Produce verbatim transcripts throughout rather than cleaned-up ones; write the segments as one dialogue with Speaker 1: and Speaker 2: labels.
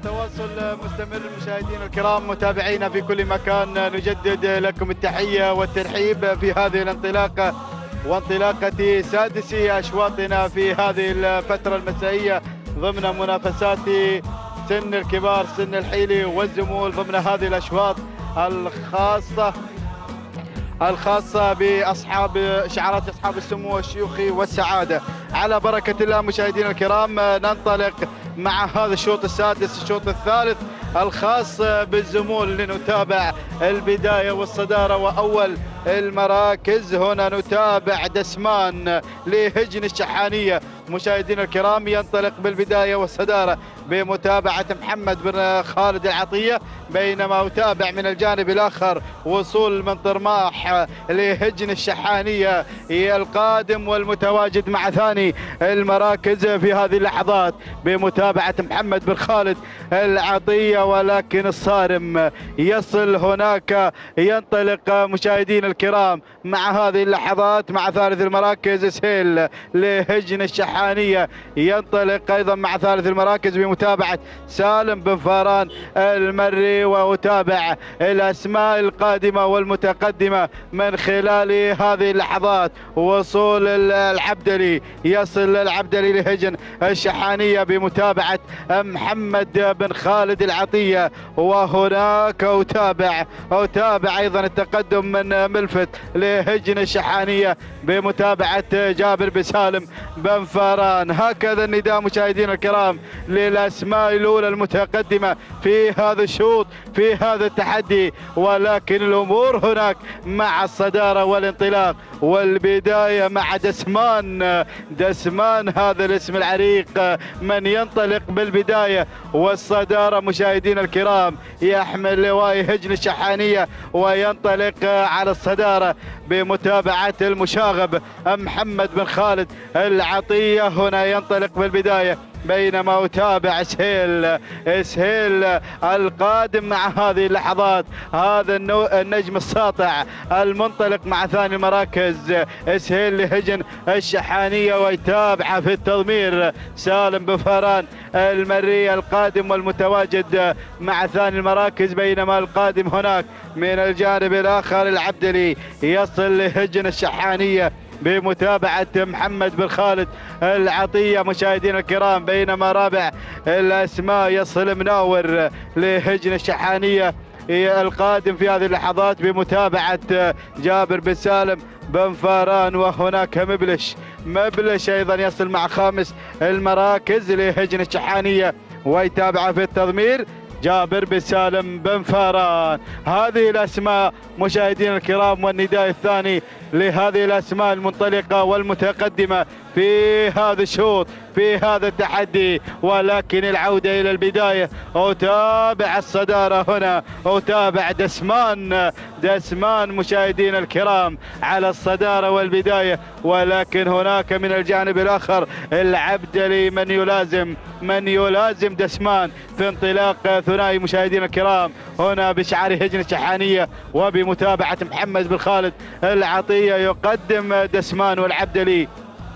Speaker 1: التواصل مستمر مشاهدينا الكرام متابعينا في كل مكان، نجدد لكم التحية والترحيب في هذه الانطلاقة وانطلاقة سادس أشواطنا في هذه الفترة المسائية ضمن منافسات سن الكبار سن الحيلي والزمول ضمن هذه الأشواط الخاصة الخاصة بأصحاب شعارات أصحاب السمو الشيوخي والسعادة. على بركة الله مشاهدينا الكرام ننطلق مع هذا الشوط السادس الشوط الثالث الخاص بالزمول لنتابع البداية والصدارة وأول المراكز. هنا نتابع دسمان لهجن الشحانية مشاهدينا الكرام ينطلق بالبداية والصدارة بمتابعة محمد بن خالد العطية، بينما أتابع من الجانب الآخر وصول من طرماح لهجن الشحانية القادم والمتواجد مع ثاني المراكز في هذه اللحظات بمتابعة محمد بن خالد العطية، ولكن الصارم يصل هناك. ينطلق مشاهدين الكرام مع هذه اللحظات مع ثالث المراكز سهيل لهجن الشحانية، ينطلق أيضا مع ثالث المراكز بمتابعة سالم بن فاران المري، وأتابع الأسماء القادمة والمتقدمة من خلال هذه اللحظات. وصول العبدلي يصل العبدلي لهجن الشحانية بمتابعة محمد بن خالد العطية، وهناك أتابع أتابع أيضا التقدم من ملفت لهجن الشحانية بمتابعة جابر بن سالم بن فاران. هكذا النداء مشاهدينا الكرام للأسماء الأولى المتقدمة في هذا الشوط في هذا التحدي، ولكن الأمور هناك مع الصدارة والانطلاق والبداية مع دسمان. دسمان هذا الاسم العريق من ينطلق بالبداية والصدارة مشاهدينا الكرام، يحمل لواء هجن الشحانية وينطلق على الصدارة بمتابعة المشاغب محمد بن خالد العطية. هنا ينطلق بالبداية بينما أتابع سهيل سهيل القادم مع هذه اللحظات، هذا النجم الساطع المنطلق مع ثاني المراكز سهيل لهجن الشحانية، ويتابع في التضمير سالم بن فاران المري القادم والمتواجد مع ثاني المراكز، بينما القادم هناك من الجانب الآخر العبدلي يصل لهجن الشحانية بمتابعة محمد بن خالد العطية مشاهدينا الكرام، بينما رابع الأسماء يصل مناور لهجن الشحانية القادم في هذه اللحظات بمتابعة جابر بن سالم بن فاران. وهناك مبلش مبلش أيضا يصل مع خامس المراكز لهجن الشحانية، ويتابع في التضمير جابر بن سالم بن فاران. هذه الأسماء مشاهدينا الكرام والنداء الثاني لهذه الأسماء المنطلقة والمتقدمة في هذا الشوط في هذا التحدي، ولكن العودة إلى البداية. أتابع الصدارة هنا، أتابع دسمان دسمان مشاهدينا الكرام على الصدارة والبداية، ولكن هناك من الجانب الآخر العبدلي من يلازم من يلازم دسمان في انطلاق ثنائي مشاهدينا الكرام هنا بشعار هجن الشحانية، وبمتابعة محمد بن خالد العطية يقدم دسمان والعبدلي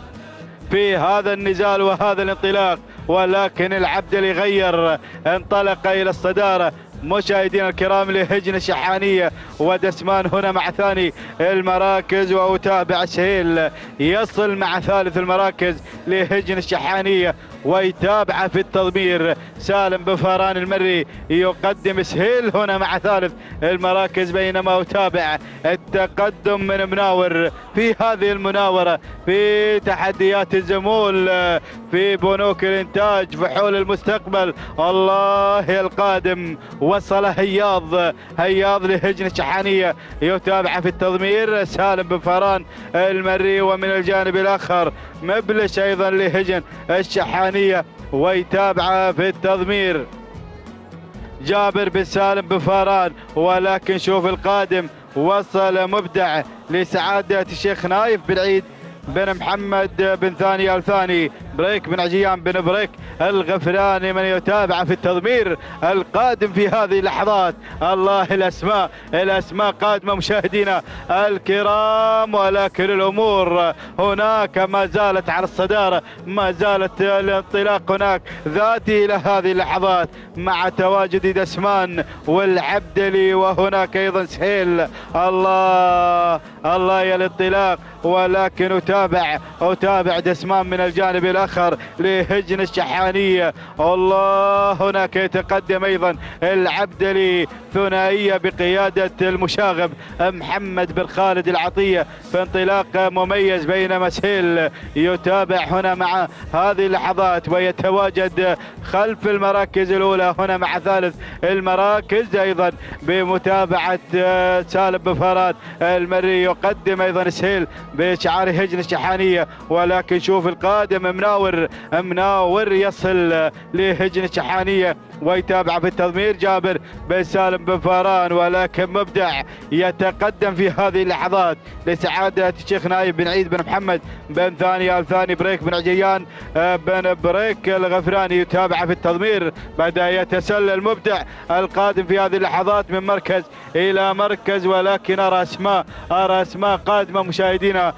Speaker 1: في هذا النزال وهذا الانطلاق، ولكن العبدلي غير انطلق إلى الصدارة مشاهدينا الكرام لهجن الشحانية، ودسمان هنا مع ثاني المراكز، وأتابع سهيل يصل مع ثالث المراكز لهجن الشحانية، ويتابع في التضمير سالم بن فاران المري يقدم سهيل هنا مع ثالث المراكز، بينما أتابع التقدم من مناور في هذه المناورة في تحديات الزمول في بنوك الإنتاج فحول المستقبل. الله القادم وصل هياض هياض لهجن الشحانية، يتابع في التضمير سالم بن فاران المري، ومن الجانب الآخر مبلش أيضا لهجن الشحانية، ويتابع في التضمير جابر بن سالم بن فاران. ولكن شوف القادم وصل مبدع لسعادة الشيخ نايف بن عيد بن محمد بن ثاني آل ثاني بريك بن عجيان بن بريك الغفراني من يتابع في التضمير القادم في هذه اللحظات. الله الأسماء الأسماء قادمة مشاهدينا الكرام، ولكن الأمور هناك ما زالت على الصدارة، ما زالت الانطلاق هناك ذاتي إلى هذه اللحظات مع تواجد دسمان والعبدلي، وهناك أيضا سهيل. الله الله يا الانطلاق، ولكن أتابع أتابع دسمان من الجانب الآخر لهجن الشحانية. الله هناك يتقدم أيضا العبدلي، ثنائية بقيادة المشاغب محمد بن خالد العطية في انطلاق مميز، بينما سهيل يتابع هنا مع هذه اللحظات ويتواجد خلف المراكز الأولى هنا مع ثالث المراكز أيضا بمتابعة سالم بن فراد المري. يقدم أيضا سهيل بشعار هجن الشحانية، ولكن شوف القادم مناور مناور يصل لهجن الشحانية ويتابع في التضمير جابر بن سالم بن فاران، ولكن مبدع يتقدم في هذه اللحظات لسعادة الشيخ نايف بن عيد بن محمد بن ثاني آل ثاني بريك بن عجيان بن بريك الغفراني يتابع في التضمير. بدأ يتسلل مبدع القادم في هذه اللحظات من مركز إلى مركز، ولكن أرى أسماء أرى أسماء قادمة مشاهدينا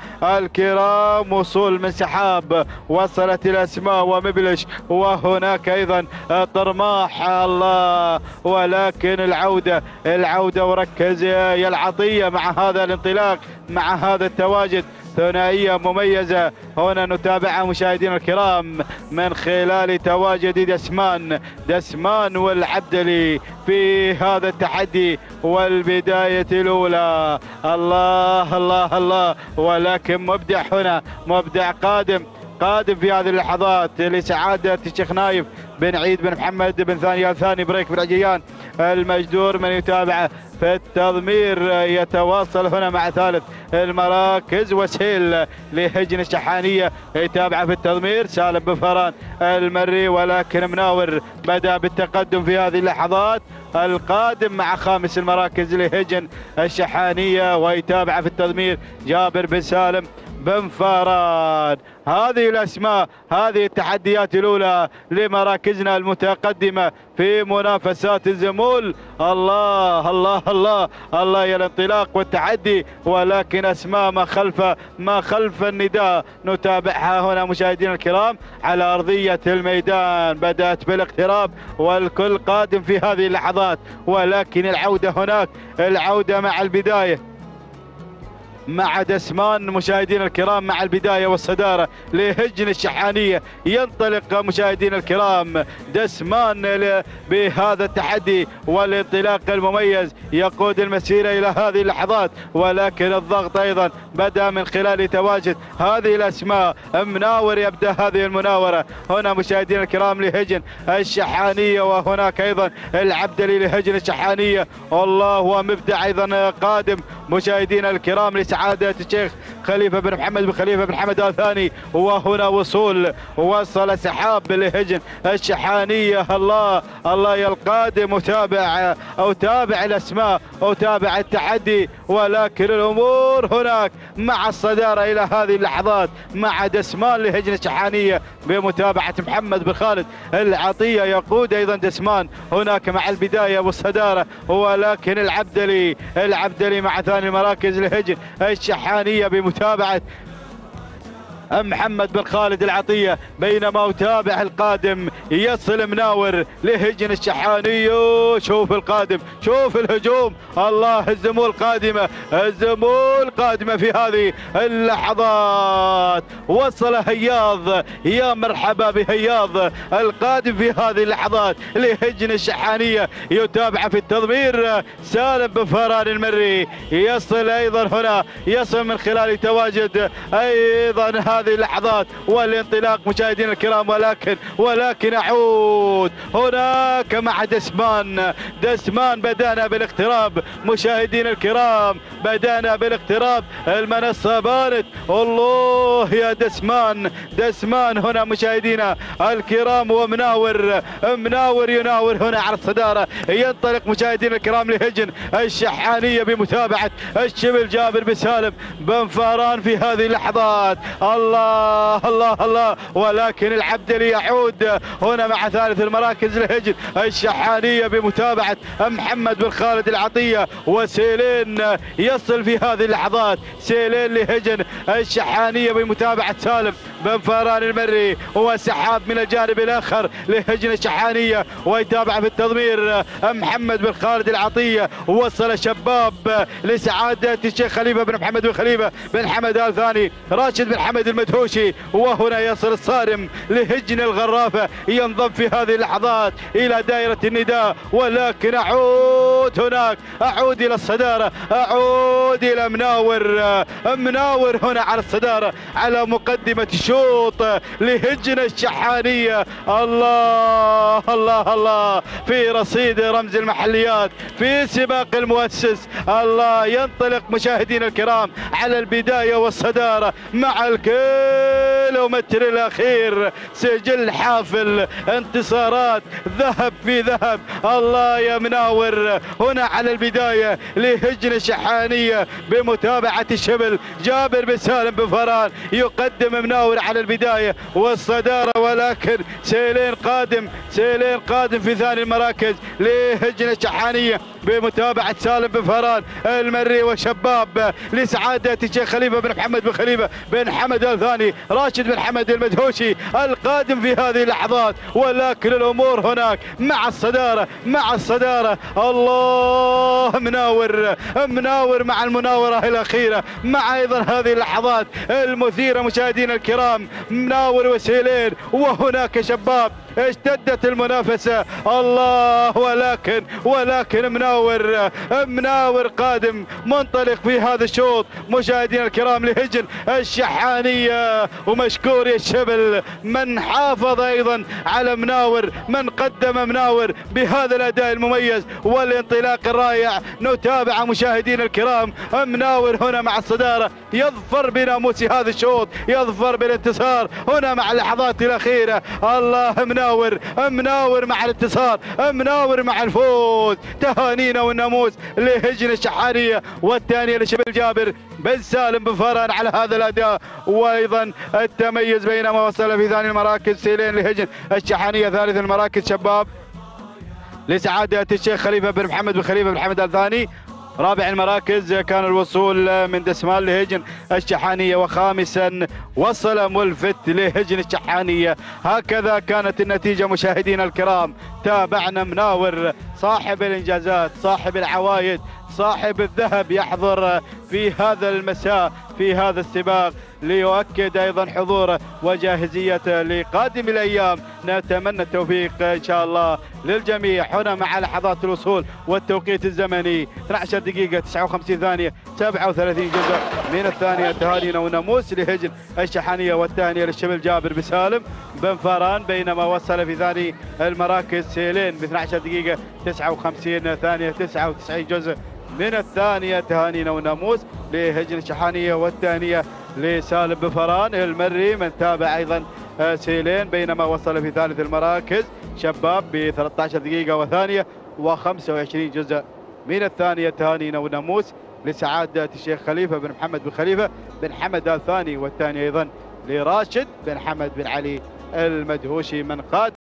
Speaker 1: الكرام، وصول من سحاب وصلت الأسماء ومبلش، وهناك أيضا طرماح. الله، ولكن العودة العودة وركز يا العطية مع هذا الانطلاق مع هذا التواجد، ثنائية مميزة هنا نتابعها مشاهدينا الكرام من خلال تواجد دسمان دسمان والعبدلي في هذا التحدي والبداية الأولى. الله الله الله، ولكن مبدع هنا مبدع قادم قادم في هذه اللحظات لسعادة الشيخ نايف بن عيد بن محمد بن ثاني آل ثاني بريك بن عجيان المجدور من يتابعه في التضمير. يتواصل هنا مع ثالث المراكز وسهيل لهجن الشحانية يتابعه في التضمير سالم بن فران المري، ولكن مناور بدأ بالتقدم في هذه اللحظات القادم مع خامس المراكز لهجن الشحانية ويتابعه في التضمير جابر بن سالم بن فاران. هذه الأسماء هذه التحديات الأولى لمراكزنا المتقدمة في منافسات الزمول. الله الله الله الله يا الانطلاق والتحدي، ولكن أسماء ما خلف ما خلف النداء نتابعها هنا مشاهدينا الكرام على أرضية الميدان. بدأت بالاقتراب والكل قادم في هذه اللحظات، ولكن العودة هناك العودة مع البداية مع دسمان مشاهدينا الكرام مع البداية والصدارة لهجن الشحانية. ينطلق مشاهدينا الكرام دسمان بهذا التحدي والانطلاق المميز، يقود المسيرة إلى هذه اللحظات، ولكن الضغط أيضا بدأ من خلال تواجد هذه الأسماء. مناور يبدأ هذه المناورة هنا مشاهدينا الكرام لهجن الشحانية، وهناك أيضا العبدلي لهجن الشحانية. الله، ومبدع أيضا قادم مشاهدينا الكرام لسعادة الشيخ خليفة بن محمد بن خليفة بن حمد آل ثاني، وهنا وصول وصل سحاب لهجن الشحانية. الله الله يا القادم، أتابع أتابع الأسماء أتابع التحدي، ولكن الأمور هناك مع الصدارة إلى هذه اللحظات مع دسمان لهجن الشحانية بمتابعة محمد بن خالد العطية. يقود أيضا دسمان هناك مع البداية والصدارة، ولكن العبدلي العبدلي مع ثاني مراكز لهجن الشحانية بمتابعة محمد بن خالد العطية، بينما أتابع القادم يصل مناور لهجن الشحانية. شوف القادم شوف الهجوم. الله، الزمول قادمة الزمول قادمة في هذه اللحظات. وصل هياض، يا مرحبا بهياض القادم في هذه اللحظات لهجن الشحانية. يتابع في التضمير سالم بن فاران المري، يصل أيضا هنا يصل من خلال تواجد أيضا هذه اللحظات والانطلاق مشاهدينا الكرام، ولكن ولكن أعود هناك مع دسمان دسمان. بدأنا بالاقتراب مشاهدينا الكرام، بدأنا بالاقتراب، المنصة بارد. الله يا دسمان دسمان هنا مشاهدينا الكرام، ومناور مناور يناور هنا على الصدارة. ينطلق مشاهدينا الكرام لهجن الشحانية بمتابعة الشبل جابر بن سالم بن فاران في هذه اللحظات. الله الله الله الله، ولكن العبدلي يعود هنا مع ثالث المراكز لهجن الشحانية بمتابعة محمد بن خالد العطية، وسيلين يصل في هذه اللحظات، سيلين لهجن الشحانية بمتابعة سالم بن فاران المري، وسحاب من الجانب الآخر لهجن الشحانية، ويتابع في التضمير محمد بن خالد العطية. وصل الشباب لسعادة الشيخ خليفة بن محمد بن خليفة بن حمد آل ثاني، راشد بن حمد المدهوشي، وهنا يصل الصارم لهجن الغرافة، ينضم في هذه اللحظات إلى دائرة النداء. ولكن أعود هناك، أعود إلى الصدارة، أعود إلى مناور، مناور هنا على الصدارة على مقدمة الشوط لهجن الشحانية. الله الله الله، في رصيد رمز المحليات، في سباق المؤسس. الله، ينطلق مشاهدينا الكرام على البداية والصدارة مع الكيلومتر الأخير، سجل حافل، انتصارات ذهب في ذهب. الله يا مناور، هنا على البداية لهجن الشحانية بمتابعة الشبل جابر بن سالم بن فران، يقدم مناور على البداية والصدارة، ولكن سيلين قادم، سيلين قادم في ثاني المراكز لهجن الشحانية بمتابعة سالم بن فران المري، وشباب لسعادة الشيخ خليفة بن محمد بن خليفة بن حمد آل ثاني، راشد بن حمد المدهوشي القادم في هذه اللحظات. ولكن الأمور هناك مع الصدارة، مع الصدارة. الله، مناور، مناور مع المناورة الأخيرة، مع أيضا هذه اللحظات المثيرة مشاهدينا الكرام، مناور وسيلين، وهناك شباب اشتدت المنافسة. الله، ولكن ولكن مناور، مناور قادم منطلق في هذا الشوط مشاهدينا الكرام لهجن الشحانية. ومشكور يا الشبل من حافظ ايضا على مناور، من قدم مناور بهذا الاداء المميز والانطلاق الرائع. نتابع مشاهدينا الكرام، مناور هنا مع الصدارة، يظفر بناموس هذا الشوط، يظفر بالانتصار هنا مع اللحظات الأخيرة. الله، مناور، مناور مع الانتصار، مناور مع الفوز. تهانينا والناموس لهجن الشحانية، والثانية لشبل جابر بن سالم بن فران على هذا الأداء، وأيضا التميز بينما وصل في ثاني المراكز سيلين لهجن الشحانية. ثالث المراكز شباب لسعادة الشيخ خليفة بن محمد بن خليفة بن حمد آل ثاني. رابع المراكز كان الوصول من دسمان لهجن الشحانية، وخامسا وصل ملفت لهجن الشحانية. هكذا كانت النتيجة مشاهدينا الكرام. تابعنا مناور صاحب الإنجازات، صاحب العوايد، صاحب الذهب، يحضر في هذا المساء في هذا السباق ليؤكد ايضا حضوره وجاهزيته لقادم الايام. نتمنى التوفيق ان شاء الله للجميع. هنا مع لحظات الوصول والتوقيت الزمني اثنتي عشرة دقيقة تسعة وخمسين ثانية سبعة وثلاثين جزء من الثانية. تهانينا وناموس لهجن الشحانية، والثانية للشبل جابر بن سالم بن فران، بينما وصل في ثاني المراكز سيلين ب اثنتي عشرة دقيقة تسعة وخمسين ثانية تسعة وتسعين جزء من الثانية. تهانينا وناموس لهجن الشحانية، والثانية لسالم بن فران المري من تابع ايضا سيلين، بينما وصل في ثالث المراكز شباب ب ثلاث عشرة دقيقة وثانية وخمسة وعشرين جزء من الثانية. تهانينا وناموس لسعادة الشيخ خليفة بن محمد بن خليفة بن حمد آل ثاني، والثانية ايضا لراشد بن حمد بن علي المدهوشي من قاد